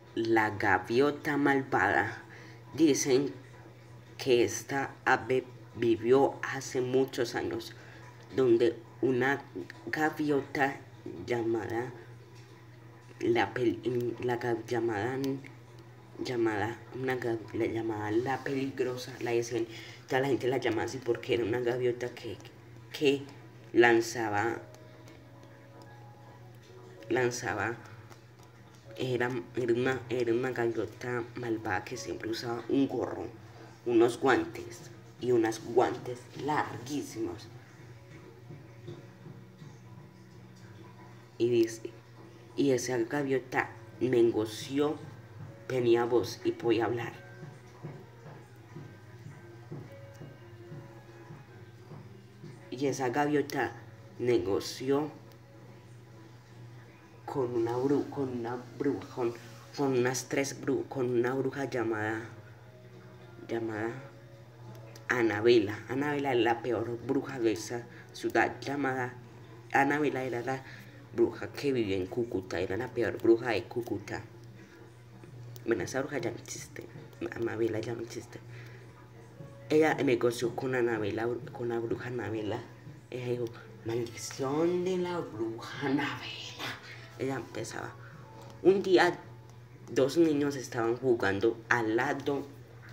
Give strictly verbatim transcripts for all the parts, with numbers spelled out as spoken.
La gaviota malvada. Dicen que esta ave vivió hace muchos años, donde una gaviota llamada la, pel, la llamada llamada una la llamada la peligrosa, la decían, toda la gente la llamaba así porque era una gaviota que, que lanzaba lanzaba era, era, una, era una gaviota malvada que siempre usaba un gorro, unos guantes y unos guantes larguísimos. Y dice, y esa gaviota negoció, tenía voz y podía hablar. Y esa gaviota negoció con una bruja, con una bruja, con, con unas tres brujas, con una bruja llamada, llamada Anabela. Anabela es la peor bruja de esa ciudad, llamada Anabela era la bruja que vivía en Cúcuta, era la peor bruja de Cúcuta. Bueno, esa bruja ya no existe, Anabela ya no existe. Ella negoció con Anabela, con la bruja Anabela. Ella dijo, maldición de la bruja Anabela. Ella empezaba. Un día, dos niños estaban jugando al lado.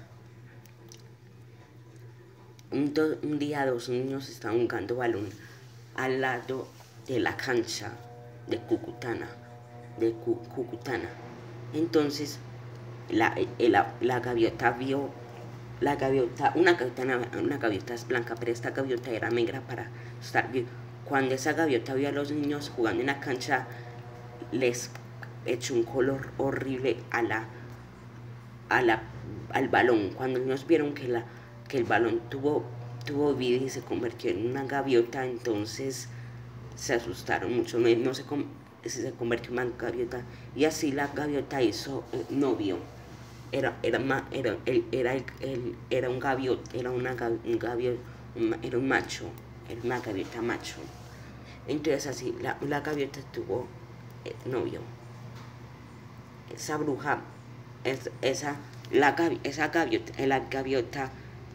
Un, do, un día, dos niños estaban jugando balón al lado de la cancha de Cucutana. De Cu, Cucutana. Entonces, la, la, la gaviota vio. La gaviota, una gaviota, una gaviota es blanca, pero esta gaviota era negra para estar bien. Cuando esa gaviota vio a los niños jugando en la cancha, les echó un color horrible a la, a la, al balón. Cuando los niños vieron que, la, que el balón tuvo, tuvo vida y se convirtió en una gaviota, entonces se asustaron mucho. No, no sé si se convirtió en una gaviota. Y así la gaviota hizo eh, novio. Era, era, era, era, era, era un gaviota, era una, un gaviota, era un macho, era una gaviota macho. Entonces así, la, la gaviota tuvo eh, novio. Esa bruja, es, esa, la, esa gaviota, la gaviota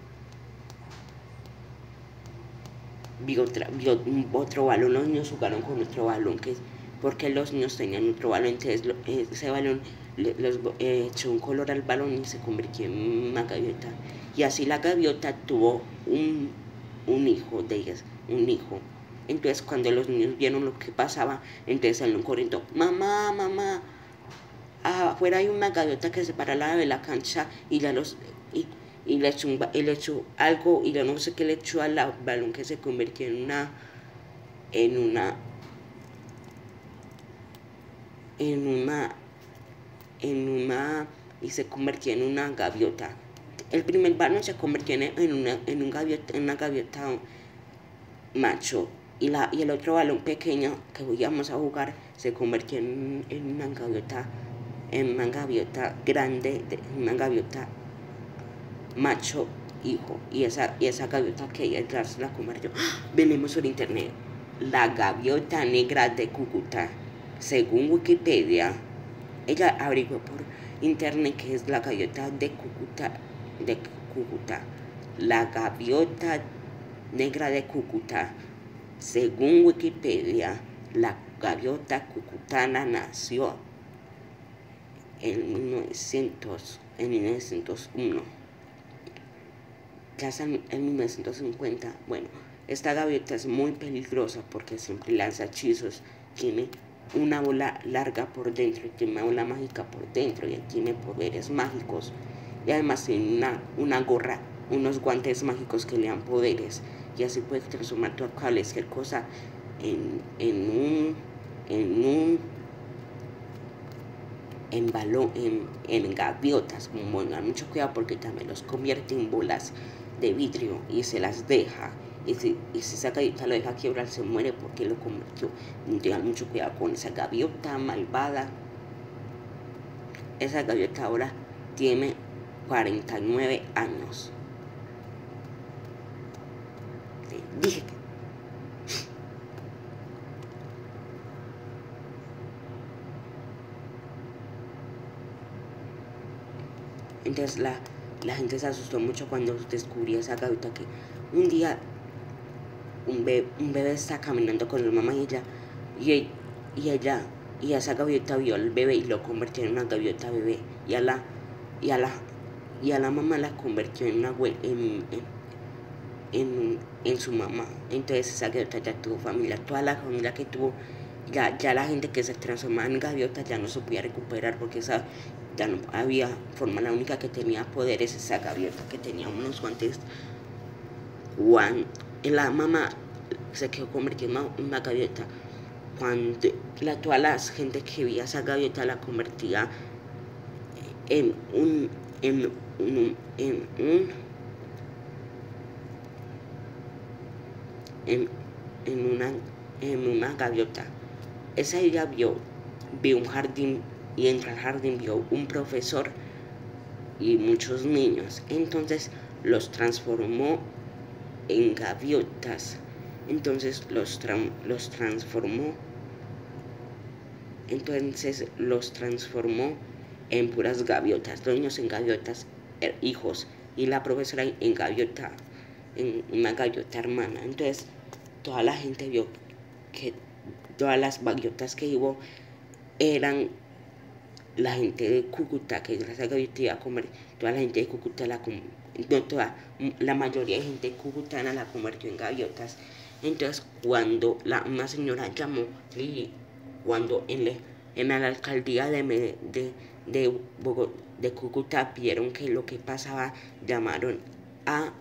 vio, otra, vio otro balón, los niños jugaron con otro balón, que porque los niños tenían otro balón, entonces lo, ese balón les eh, echó un color al balón y se convirtió en una gaviota. Y así la gaviota tuvo un, un hijo de ellas, un hijo. Entonces cuando los niños vieron lo que pasaba, entonces salieron corriendo, mamá, mamá, afuera hay una gaviota que se para al lado de la cancha y ya los... Y, y le echó, un, y le echó algo y yo no sé qué le echó al balón que se convirtió en una en una en una en una y se convirtió en una gaviota. El primer balón se convirtió en, en una en un gaviota, en una gaviota macho y la y el otro balón pequeño que íbamos a jugar se convirtió en, en una gaviota en una gaviota grande, una gaviota macho hijo. Y esa, y esa gaviota que ella atrás la convirtió. Venimos por internet. La gaviota negra de Cúcuta. Según Wikipedia, ella averiguó por internet que es la gaviota de Cúcuta. De Cúcuta. La gaviota negra de Cúcuta. Según Wikipedia, la gaviota cucutana nació en mil novecientos, en mil novecientos uno. Casa en mil novecientos cincuenta. Bueno, esta gaviota es muy peligrosa porque siempre lanza hechizos, tiene una bola larga por dentro y tiene una bola mágica por dentro y tiene poderes mágicos y además tiene una, una gorra, unos guantes mágicos que le dan poderes y así puede transformar toda cualquier cosa en, en un en un en balón, en, en gaviotas. Pongan mucho cuidado porque también los convierte en bolas de vidrio y se las deja. Y si, y si esa gaviota lo deja quiebrar, se muere porque lo convirtió. Tengan mucho cuidado con esa gaviota malvada. Esa gaviota ahora tiene cuarenta y nueve años. Dije que Entonces la, la gente se asustó mucho cuando descubría esa gaviota, que un día un bebé, un bebé está caminando con la mamá y ella, y, y ella, y esa gaviota vio al bebé y lo convirtió en una gaviota bebé, y a la, y a la, y a la mamá la convirtió en una en, en, en, en su mamá. Entonces esa gaviota ya tuvo familia, toda la familia que tuvo, ya, ya la gente que se transformaba en gaviota ya no se podía recuperar, porque esa ya no había forma. La única que tenía poder es esa gaviota que tenía unos guantes. Cuando la mamá se quedó convirtiendo en una gaviota, cuando la, toda la gente que veía esa gaviota la convertía en un en un en un en, en una en una gaviota. Esa ella vio vio un jardín, y entre el jardín vio un profesor y muchos niños. Entonces los transformó en gaviotas. Entonces los, tra los transformó. Entonces los transformó en puras gaviotas, los niños en gaviotas, hijos, y la profesora en gaviota, en una gaviota hermana. Entonces toda la gente vio que todas las gaviotas que hubo eran la gente de Cúcuta, que esa gaviota iba a comer. Toda la gente de Cúcuta la no toda, la mayoría de gente cúcutana la convirtió en gaviotas. Entonces cuando la, una señora llamó, y cuando en, le, en la alcaldía de, de, de, Bogotá, de Cúcuta vieron que lo que pasaba, llamaron a,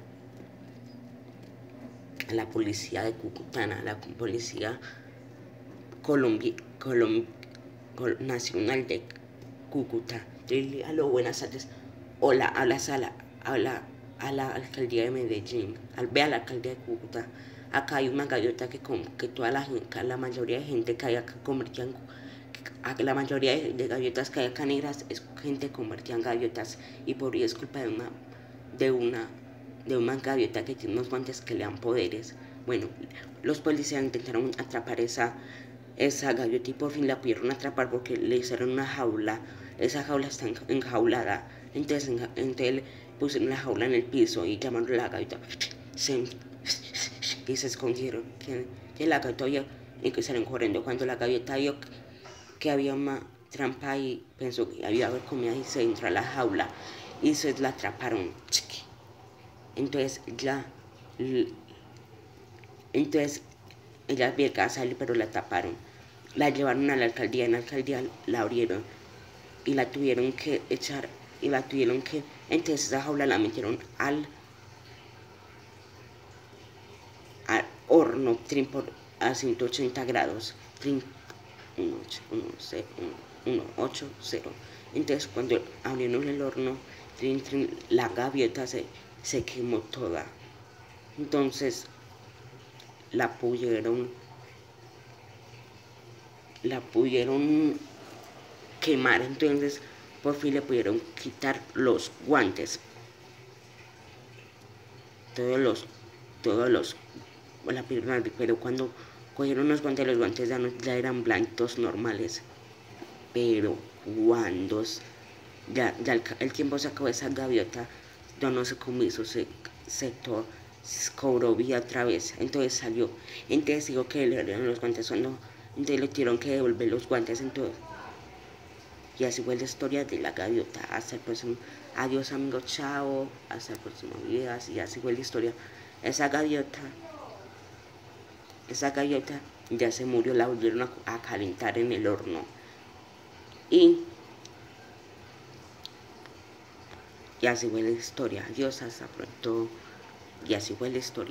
a la policía de Cúcutana, la policía Colombia, Colom, Col, nacional de Cúcuta. Dile, aló, buenas tardes. Hola, a la sala, a la, a la alcaldía de Medellín, al, ve a la alcaldía de Cúcuta. Acá hay una gaviota que, que toda la, la mayoría de gente que hay acá convertía en, la mayoría de, de gaviotas que hay acá negras es gente convertida en gaviotas, y por ello es culpa de una de una de una gaviota que tiene unos guantes que le dan poderes. Bueno, los policías intentaron atrapar esa esa gaviota y por fin la pudieron atrapar porque le hicieron una jaula. Esa jaula está enjaulada. Entonces, entonces pusieron la jaula en el piso y llamaron a la gaviota. Se, y se escondieron. Que, que la gaviota vio y que salieron corriendo. Cuando la gaviota vio que había una trampa y pensó que había comida, y se entró a la jaula y se la atraparon. Entonces ya entonces ella vio que salir, pero la taparon. La llevaron a la alcaldía, en la alcaldía la abrieron y la tuvieron que echar, y la tuvieron que, entonces esa jaula la metieron al, al horno trin, por, a ciento ochenta grados, trin, ciento ochenta. Entonces cuando abrieron el horno, trin, trin, la gaviota se, se quemó toda. Entonces la pudieron la pudieron quemar. Entonces por fin le pudieron quitar los guantes, todos los todos los la pudieron, pero cuando cogieron los guantes, los guantes ya, no, ya eran blancos normales. Pero cuando ya, ya el, el tiempo se acabó, esa gaviota ya no sé cómo hizo, se, se, to, se cobró vida otra vez. Entonces salió. Entonces digo que le dieron los guantes o no. Entonces le tuvieron que devolver los guantes. Entonces, y así fue la historia de la gaviota. Hasta el próximo. Adiós amigos, chao. Hasta el próximo video. Y así fue la historia. Esa gaviota, esa gaviota ya se murió, la volvieron a, a calentar en el horno. Y, y así fue la historia. Adiós, hasta pronto. Y así fue la historia.